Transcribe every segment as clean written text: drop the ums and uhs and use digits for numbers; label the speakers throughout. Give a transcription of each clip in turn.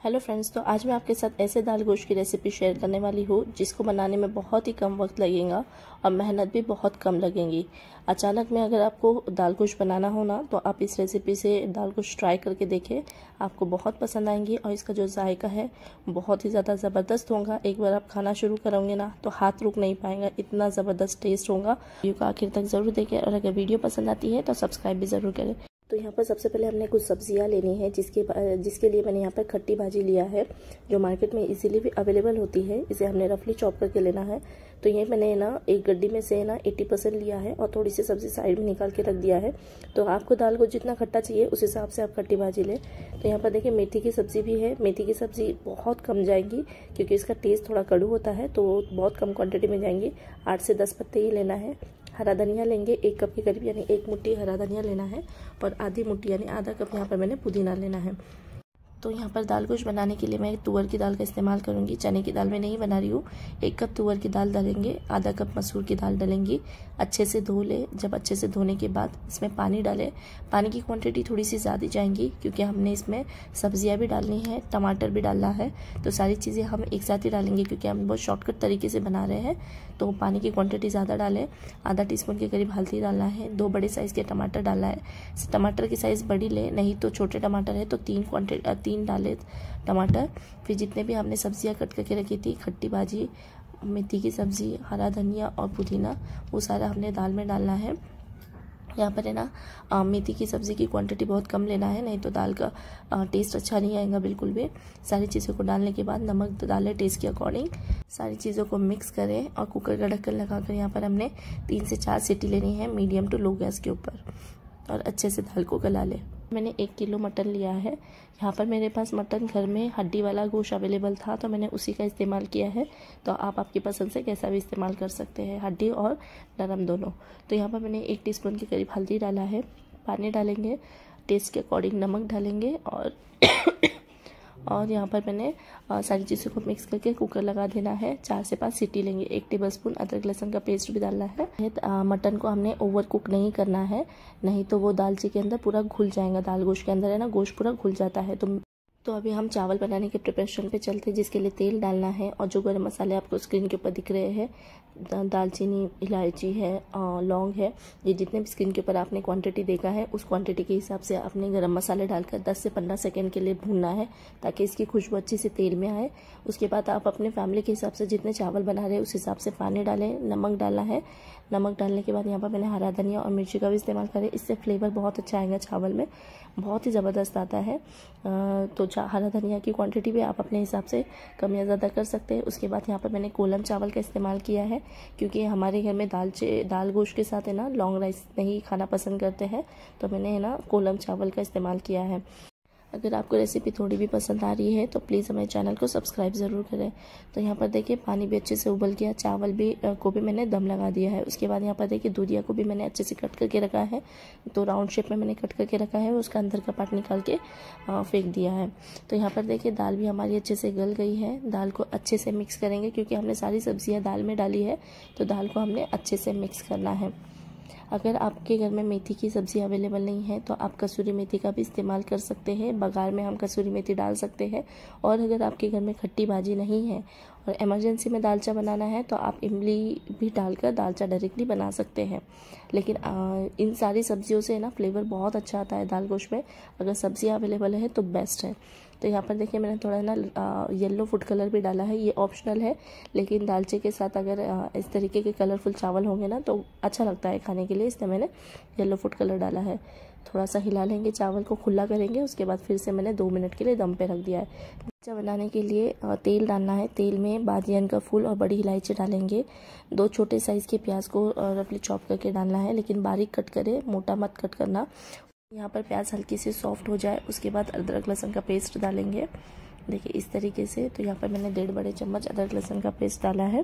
Speaker 1: Hello friends, तो आज मैं आपके साथ ऐसे दाल गोश्त की रेसिपी शेयर करने वाली हूँ जिसको बनाने में बहुत ही कम वक्त लगेगा और मेहनत भी बहुत कम लगेगी। अचानक में अगर आपको दाल गोश्त बनाना हो ना, तो आप इस रेसिपी से दाल गोश्त ट्राई करके देखें, आपको बहुत पसंद आएंगी और इसका जो जायका है बहुत ही ज़्यादा ज़बरदस्त होगा। एक बार आप खाना शुरू करोगे ना तो हाथ रुक नहीं पाएगा, इतना ज़बरदस्त टेस्ट होगा। वीडियो को आखिर तक ज़रूर देखें और अगर वीडियो पसंद आती है तो सब्सक्राइब भी ज़रूर करें। तो यहाँ पर सबसे पहले हमने कुछ सब्जियाँ लेनी है जिसके लिए मैंने यहाँ पर खट्टी भाजी लिया है जो मार्केट में इजीली भी अवेलेबल होती है। इसे हमने रफली चॉप करके लेना है। तो ये मैंने ना एक गड्डी में से ना 80% लिया है और थोड़ी सी सब्जी साइड में निकाल के रख दिया है। तो आपको दाल को जितना खट्टा चाहिए उस हिसाब से आप खट्टी भाजी लें। तो यहाँ पर देखिए मेथी की सब्जी भी है। मेथी की सब्जी बहुत कम जाएगी क्योंकि इसका टेस्ट थोड़ा कड़ू होता है, तो बहुत कम क्वान्टिटी में जाएंगी। 8 से 10 पत्ते ही लेना है। हरा धनिया लेंगे 1 कप के करीब, यानी 1 मुट्ठी हरा धनिया लेना है और आधी मुट्ठी यानी आधा कप यहाँ पर मैंने पुदीना लेना है। तो यहाँ पर दाल गोश्त बनाने के लिए मैं तुअर की दाल का इस्तेमाल करूँगी, चने की दाल में नहीं बना रही हूँ। 1 कप तुअर की दाल डालेंगे, आधा कप मसूर की दाल डालेंगी। अच्छे से धो ले। जब अच्छे से धोने के बाद इसमें पानी डालें। पानी की क्वांटिटी थोड़ी सी ज़्यादा जाएंगी क्योंकि हमने इसमें सब्जियाँ भी डालनी है, टमाटर भी डालना है। तो सारी चीज़ें हम एक साथ ही डालेंगे क्योंकि हम बहुत शॉर्टकट तरीके से बना रहे हैं। तो पानी की क्वांटिटी ज़्यादा डालें। आधा टीस्पून के करीब हल्दी डालना है। 2 बड़े साइज़ के टमाटर डालना है। टमाटर की साइज़ बड़ी ले, नहीं तो छोटे टमाटर है तो 3 डाले टमाटर। फिर जितने भी हमने सब्जियां कट करके रखी थी, खट्टी भाजी, मेथी की सब्जी, हरा धनिया और पुदीना, वो सारा हमने दाल में डालना है। यहाँ पर है ना मेथी की सब्ज़ी की क्वांटिटी बहुत कम लेना है, नहीं तो दाल का टेस्ट अच्छा नहीं आएगा बिल्कुल भी। सारी चीज़ों को डालने के बाद नमक डालें टेस्ट के अकॉर्डिंग। सारी चीज़ों को मिक्स करें और कुकर का ढक्कन लगाकर यहाँ पर हमने 3 से 4 सीटी लेनी है मीडियम टू लो गैस के ऊपर और अच्छे से दाल को गला लें। मैंने 1 किलो मटन लिया है। यहाँ पर मेरे पास मटन घर में हड्डी वाला गोश्त अवेलेबल था तो मैंने उसी का इस्तेमाल किया है। तो आप आपकी पसंद से कैसा भी इस्तेमाल कर सकते हैं, हड्डी और नरम दोनों। तो यहाँ पर मैंने 1 टीस्पून के करीब हल्दी डाला है। पानी डालेंगे, टेस्ट के अकॉर्डिंग नमक डालेंगे और यहाँ पर मैंने सारी चीज़ों को मिक्स करके कुकर लगा देना है। 4 से 5 सीटी लेंगे। 1 टेबलस्पून अदरक लहसुन का पेस्ट भी डालना है। मटन को हमने ओवर कुक नहीं करना है, नहीं तो वो दालची के अंदर पूरा घुल जाएगा। दाल गोश्त के अंदर है ना, गोश्त पूरा घुल जाता है। तो अभी हम चावल बनाने के प्रिपरेशन पे चलते हैं, जिसके लिए तेल डालना है। और जो गरम मसाले आपको स्क्रीन के ऊपर दिख रहे हैं, दालचीनी, इलायची है, लौंग है, ये जितने भी स्क्रीन के ऊपर आपने क्वांटिटी देखा है उस क्वांटिटी के हिसाब से आपने गरम मसाले डालकर 10 से 15 सेकंड के लिए भूनना है ताकि इसकी खुशबू अच्छी से तेल में आए। उसके बाद आप अपने फैमिली के हिसाब से जितने चावल बना रहे हैं उस हिसाब से पानी डालें। नमक डालना है। नमक डालने के बाद यहाँ पर मैंने हरा धनिया और मिर्ची का भी इस्तेमाल करें। इससे फ्लेवर बहुत अच्छा आएगा चावल में, बहुत ही ज़बरदस्त आता है। तो हरा धनिया की क्वांटिटी भी आप अपने हिसाब से कम या ज़्यादा कर सकते हैं। उसके बाद यहाँ पर मैंने कोलम चावल का इस्तेमाल किया है क्योंकि हमारे घर में दाल गोश्त के साथ है ना लॉन्ग राइस नहीं खाना पसंद करते हैं, तो मैंने है ना कोलम चावल का इस्तेमाल किया है। अगर आपको रेसिपी थोड़ी भी पसंद आ रही है तो प्लीज़ हमारे चैनल को सब्सक्राइब ज़रूर करें। तो यहाँ पर देखिए पानी भी अच्छे से उबल गया, चावल भी को भी मैंने दम लगा दिया है। उसके बाद यहाँ पर देखिए दूधिया को भी मैंने अच्छे से कट करके रखा है। तो राउंड शेप में मैंने कट करके रखा है, उसका अंदर का पार्ट निकाल के फेंक दिया है। तो यहाँ पर देखिए दाल भी हमारी अच्छे से गल गई है। दाल को अच्छे से मिक्स करेंगे क्योंकि हमने सारी सब्जियाँ दाल में डाली है, तो दाल को हमने अच्छे से मिक्स करना है। अगर आपके घर में मेथी की सब्ज़ी अवेलेबल नहीं है तो आप कसूरी मेथी का भी इस्तेमाल कर सकते हैं। बघार में हम कसूरी मेथी डाल सकते हैं। और अगर आपके घर में खट्टी भाजी नहीं है और इमरजेंसी में दालचा बनाना है तो आप इमली भी डालकर दालचा डायरेक्टली बना सकते हैं। लेकिन इन सारी सब्जियों से ना फ्लेवर बहुत अच्छा आता है दाल गोश्त में। अगर सब्जियाँ अवेलेबल है तो बेस्ट है। तो यहाँ पर देखिए मैंने थोड़ा ना येलो फूड कलर भी डाला है, ये ऑप्शनल है, लेकिन दालचे के साथ अगर इस तरीके के कलरफुल चावल होंगे ना तो अच्छा लगता है खाने के लिए, इसलिए मैंने येलो फूड कलर डाला है। थोड़ा सा हिला लेंगे, चावल को खुला करेंगे, उसके बाद फिर से मैंने 2 मिनट के लिए दम पे रख दिया है। दालचा बनाने के लिए तेल डालना है। तेल में बादियान का फूल और बड़ी इलायची डालेंगे। 2 छोटे साइज़ के प्याज को रफली चॉप करके डालना है, लेकिन बारीक कट करें, मोटा मत कट करना। यहाँ पर प्याज हल्की सी सॉफ्ट हो जाए उसके बाद अदरक लहसुन का पेस्ट डालेंगे। देखिए इस तरीके से। तो यहाँ पर मैंने 1.5 बड़े चम्मच अदरक लहसुन का पेस्ट डाला है।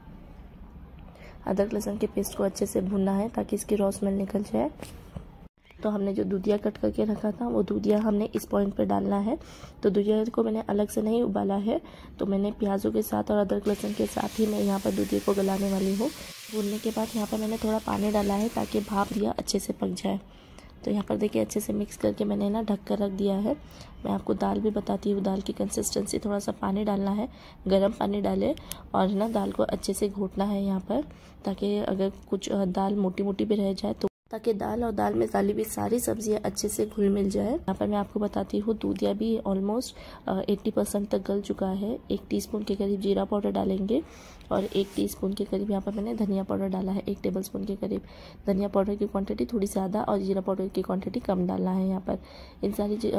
Speaker 1: अदरक लहसुन के पेस्ट को अच्छे से भूनना है ताकि इसकी रॉ स्मेल निकल जाए। तो हमने जो दूधिया कट करके रखा था वो दूधिया हमने इस पॉइंट पे डालना है। तो दूधिया को मैंने अलग से नहीं उबाला है, तो मैंने प्याज़ों के साथ और अदरक लहसुन के साथ ही मैं यहाँ पर दूधिया को गलाने वाली हूँ। भूनने के बाद यहाँ पर मैंने थोड़ा पानी डाला है ताकि भाप दिया अच्छे से पक जाए। तो यहाँ पर देखिए अच्छे से मिक्स करके मैंने ना ढक कर रख दिया है। मैं आपको दाल भी बताती हूँ। दाल की कंसिस्टेंसी, थोड़ा सा पानी डालना है, गर्म पानी डालें और ना दाल को अच्छे से घोटना है यहाँ पर, ताकि अगर कुछ दाल मोटी मोटी भी रह जाए तो, ताकि दाल और दाल में डाली हुई सारी सब्जियां अच्छे से घुल मिल जाए। यहाँ पर मैं आपको बताती हूँ दूधिया भी ऑलमोस्ट 80% तक गल चुका है। 1 टीस्पून के करीब जीरा पाउडर डालेंगे और 1 टीस्पून के करीब यहाँ पर मैंने धनिया पाउडर डाला है। 1 टेबलस्पून के करीब धनिया पाउडर की क्वांटिटी थोड़ी ज़्यादा और जीरा पाउडर की क्वांटिटी कम डालना है यहाँ पर। इन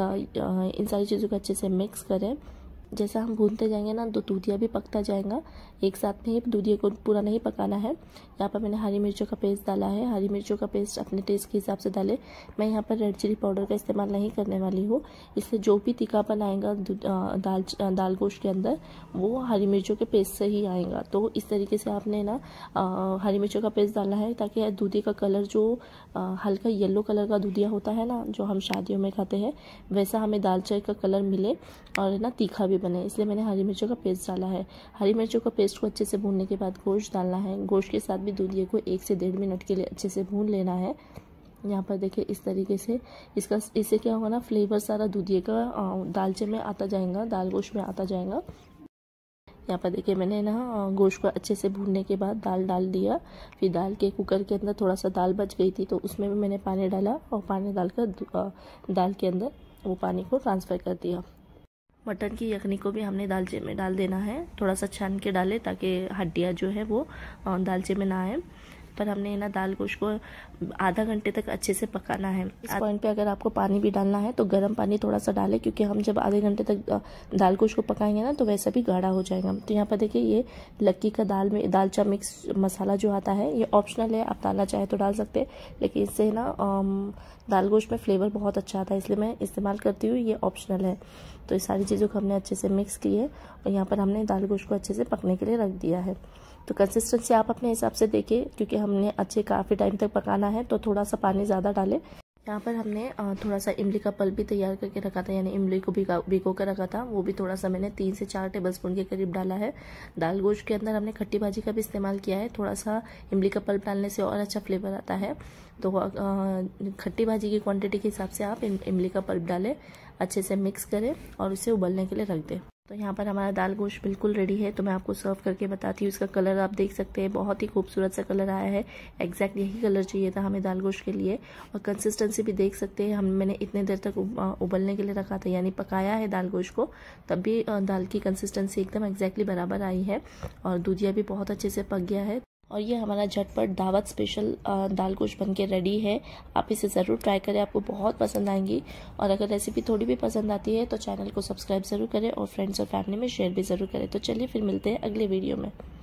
Speaker 1: सारी चीज़ों को अच्छे से मिक्स करें। जैसा हम भूनते जाएंगे ना तो दूधिया भी पकता जाएगा। एक साथ में ही दूधिया को पूरा नहीं पकाना है। यहाँ पर मैंने हरी मिर्चों का पेस्ट डाला है। हरी मिर्चों का पेस्ट अपने टेस्ट के हिसाब से डालें। मैं यहाँ पर रेड चिली पाउडर का इस्तेमाल नहीं करने वाली हूँ, इसलिए जो भी तीखापन आएगा दाल गोश्त के अंदर वो हरी मिर्चों के पेस्ट से ही आएगा। तो इस तरीके से आपने ना हरी मिर्चों का पेस्ट डालना है, ताकि दूधी का कलर जो हल्का येलो कलर का दूधिया होता है ना, जो हम शादियों में खाते हैं, वैसा हमें दाल चाय का कलर मिले और ना तीखा भी बने, इसलिए मैंने हरी मिर्चों का पेस्ट डाला है। हरी मिर्चों का पेस्ट को अच्छे से भूनने के बाद गोश्त डालना है। गोश्त के साथ भी दूधिये को 1 से 1.5 मिनट के लिए अच्छे से भून लेना है। यहाँ पर देखिए इस तरीके से इससे क्या होगा ना, फ्लेवर सारा दूधिये का दालचे में आता जाएगा, दाल गोश्त में आता जाएगा। यहाँ पर देखिए मैंने ना गोश्त को अच्छे से भूनने के बाद दाल डाल दिया। फिर दाल के कुकर के अंदर थोड़ा सा दाल बच गई थी, तो उसमें भी मैंने पानी डाला और पानी डालकर दाल के अंदर वो पानी को ट्रांसफ़र कर दिया। मटन की यखनी को भी हमने दालचे में डाल देना है। थोड़ा सा छान के डालें ताकि हड्डियाँ जो है वो दालचे में ना आए। पर हमने ना दाल गोश्त को आधा घंटे तक अच्छे से पकाना है। इस पॉइंट पे अगर आपको पानी भी डालना है तो गर्म पानी थोड़ा सा डालें, क्योंकि हम जब आधे घंटे तक दाल गोश्त को पकाएंगे ना तो वैसा भी गाढ़ा हो जाएगा। तो यहाँ पर देखिए ये लक्की का दालचा मिक्स मसाला जो आता है ये ऑप्शनल है, आप डालना चाहे तो डाल सकते हैं, लेकिन इससे ना दाल गोश्त में फ्लेवर बहुत अच्छा आता है, इसलिए मैं इस्तेमाल करती हूँ, ये ऑप्शनल है। तो इस सारी चीज़ों को हमने अच्छे से मिक्स किए और यहाँ पर हमने दाल गोश्त को अच्छे से पकने के लिए रख दिया है। तो कंसिस्टेंसी आप अपने हिसाब से देखिए, क्योंकि हमने अच्छे काफ़ी टाइम तक पकाना है तो थोड़ा सा पानी ज़्यादा डालें। यहाँ पर हमने थोड़ा सा इमली का पल्प भी तैयार करके रखा था, यानी इमली को भिगो कर रखा था, वो भी थोड़ा सा मैंने 3 से 4 टेबलस्पून के करीब डाला है। दाल गोश्त के अंदर हमने खट्टी भाजी का भी इस्तेमाल किया है। थोड़ा सा इमली का पल्प डालने से और अच्छा फ्लेवर आता है। तो खट्टी भाजी की क्वांटिटी के हिसाब से आप इमली का पल्प डालें, अच्छे से मिक्स करें और उसे उबलने के लिए रख दें। तो यहाँ पर हमारा दाल गोश्त बिल्कुल रेडी है। तो मैं आपको सर्व करके बताती हूँ। इसका कलर आप देख सकते हैं, बहुत ही खूबसूरत सा कलर आया है। एग्जैक्ट यही कलर चाहिए था हमें दाल गोश्त के लिए। और कंसिस्टेंसी भी देख सकते हैं, मैंने इतने देर तक उबलने के लिए रखा था, यानी पकाया है दाल गोश्त को, तब भी दाल की कंसिस्टेंसी एकदम एग्जैक्टली बराबर आई है और दूधिया भी बहुत अच्छे से पक गया है। और ये हमारा झटपट दावत स्पेशल दाल गोश्त बन के रेडी है। आप इसे ज़रूर ट्राई करें, आपको बहुत पसंद आएंगी। और अगर रेसिपी थोड़ी भी पसंद आती है तो चैनल को सब्सक्राइब ज़रूर करें और फ्रेंड्स और फैमिली में शेयर भी ज़रूर करें। तो चलिए फिर मिलते हैं अगले वीडियो में।